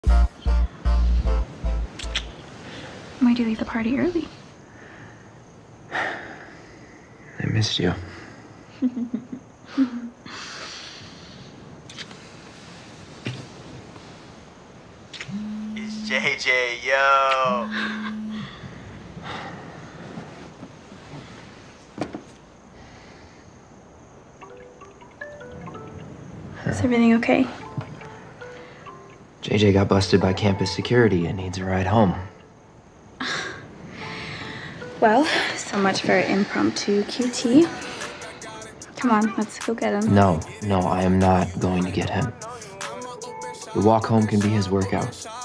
Why'd you leave the party early? I missed you. It's JJ, yo. Is everything okay? JJ got busted by campus security and needs a ride home. Well, so much for impromptu QT. Come on, let's go get him. No, I am not going to get him. The walk home can be his workout.